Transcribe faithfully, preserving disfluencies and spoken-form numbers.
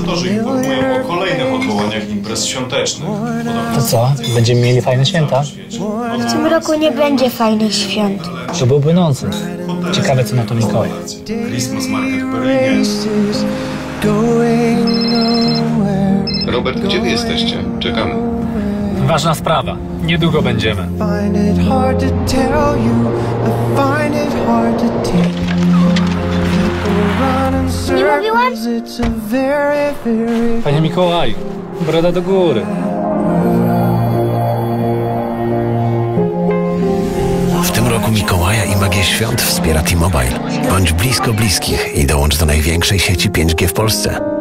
Organizatorzy informują o kolejnych odwołaniach imprez świątecznych. To co? Będziemy mieli fajne święta? W tym roku nie będzie fajnych świąt. To byłby nonsens. Ciekawe, co na to Mikołaj. Christmas Market w Berlinie. Robert, gdzie wy jesteście? Czekamy. Ważna sprawa. Niedługo będziemy. Nie mówiłam? Panie Mikołaju, broda do góry. W tym roku Mikołaja i magię świąt wspiera T-Mobile. Bądź blisko bliskich i dołącz do największej sieci pięć G w Polsce.